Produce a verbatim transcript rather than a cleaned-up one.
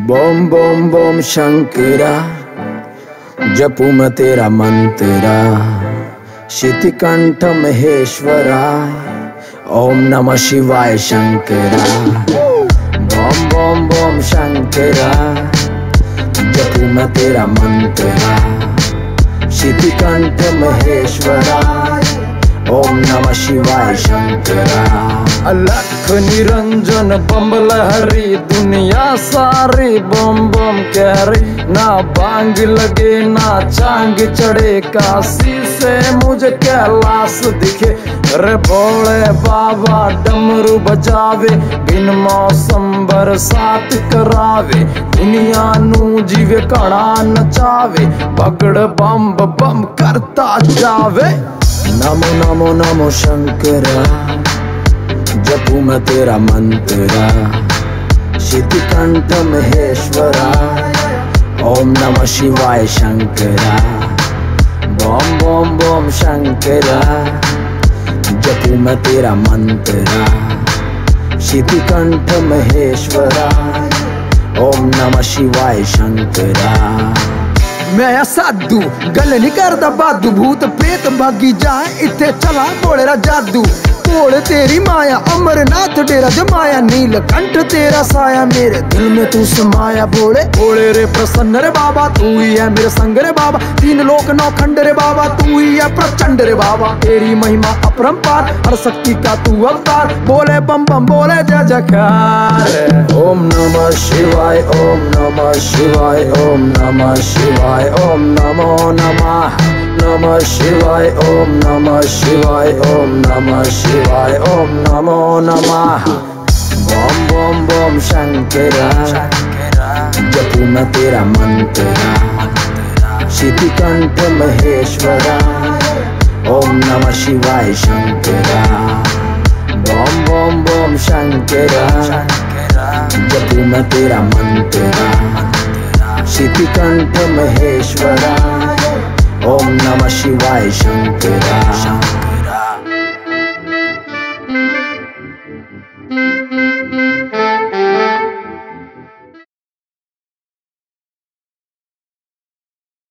बोम बोम बोम शंकरा, जपू मैं तेरा मंत्रा, शितिकंठ महेश्वराय, ओम नमः शिवाय शंकरा। बोम बोम बोम शंकरा, जपू मैं तेरा मंत्रा, शितिकंठ महेश्वराय, ओम नमः शिवाय शंकरा। अलख निरंजन बम लहरी, दुनिया सारी बम बम कह रही, ना बांग लगे ना चांग चढ़े, काशी से मुझे कैलाश दिखे। अरे भोले बाबा डमरू बजावे, बिन मौसम बरसात करावे, दुनिया नू जीवे कड़ा नचावे, पगड़ बम बम करता जावे। नमो नमो नमो शंकरा, जपू मैं तेरा मंत्रा, शितिकंठ महेश्वरा, ओम नमः शिवाय शंकरा। बोम बोम बोम शंकरा, जपू मैं तेरा मंत्रा, शितिकंठ महेश्वरा, ओम नमः शिवाय शंकरा। मैं साधु गल नहीं करदा बादू, भूत प्रेत भागी जाए इत्थे चला बोलेरा जादू। बोल तेरी माया अमरनाथ डेरा जमाया, नीलकंठ तेरा साया मेरे दिल में तू समाया। बोले बोले रे प्रसन्न रे बाबा, तू ही है मेरे संग रे बाबा, तीन लोक नौ खंड रे बाबा, तू ही है प्रचंड रे बाबा। तेरी महिमा अपरंपार, हर शक्ति का तू अवतार, बोले बम बम बोले जय जयकार। ओम नमः शिवाय, ओम नमः शिवाय, ओम नमः शिवाय, ओम नमो नमः नमः शिवाय, ओम नमः शिवाय, ओम नमः शिवाय, ओम नमो नमः। बोम बोम बोम शंकरा, जपू मैं तेरा मंत्रा, शितिकंठ महेश्वरा, ओम नमः शिवाय शंकरा। बोम बोम बोम शंकरा, जपू मैं तेरा मंत्रा, शितिकंठ महेश्वरा, ओम नमः शिवाय शंकरा।